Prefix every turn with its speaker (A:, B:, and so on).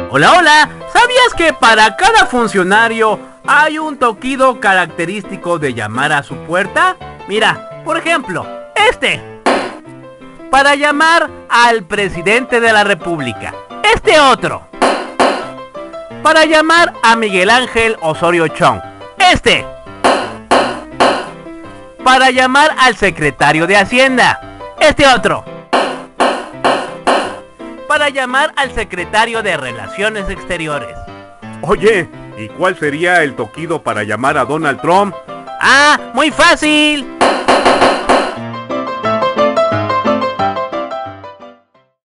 A: Hola, hola, ¿sabías que para cada funcionario hay un toquido característico de llamar a su puerta? Mira, por ejemplo, este. Para llamar al presidente de la República. Este otro. Para llamar a Miguel Ángel Osorio Chong. Este. Para llamar al secretario de Hacienda. Este otro. Para llamar al secretario de Relaciones Exteriores.
B: Oye, ¿y cuál sería el toquido para llamar a Donald Trump?
A: ¡Ah, muy fácil!